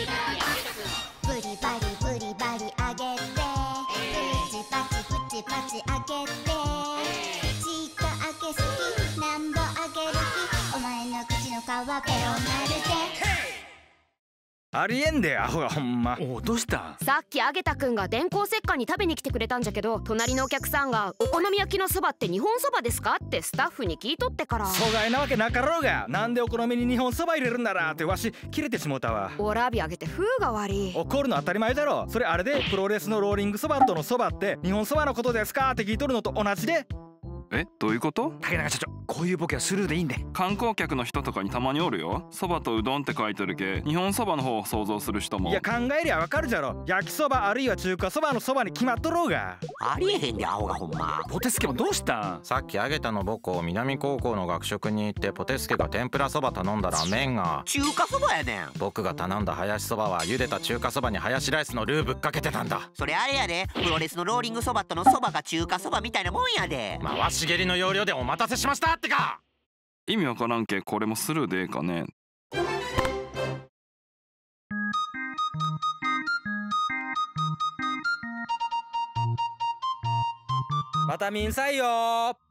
ブリバリブリバリあげて、プチパチプチパチあげて、ちっとあげすきなんぼあげる気、お前の口の皮ペロなるで。 ありえんでアホがほんま。 おお、どうした？ さっきあげたくんが電光石火に食べに来てくれたんじゃけど、隣のお客さんが「お好み焼きのそばって日本そばですか?」ってスタッフに聞いとってから。 阻害なわけなかろうが、なんでお好みに日本そば入れるんならってわし切れてしもうたわ。 おらびあげて風が悪い。 怒るの当たり前だろ。それあれでプロレスのローリングそばとのそばって日本そばのことですかって聞いとるのと同じで。 どういうこと？ 竹中社長、こういうボケはスルーでいいんで。 観光客の人とかにたまにおるよ。そばとうどんって書いてるけ、日本そばの方を想像する人も。 いや、考えりゃわかるじゃろ。焼きそばあるいは中華そばのそばに決まっとろうが。 ありえへんでアホがほんま。 ポテスケもどうしたん？ さっきあげたの母校南高校の学食に行ってポテスケが天ぷらそば頼んだら麺が中華そばやねん。 僕が頼んだハヤシそばは茹でた中華そばにハヤシライスのルーぶっかけてたんだ。 それあれやで、プロレスのローリングそばとのそばが中華そばみたいなもんやで。 回し蹴りの要領でお待たせしましたってか。 意味わからんけ、これもスルーでええかね。 またみんさいよ。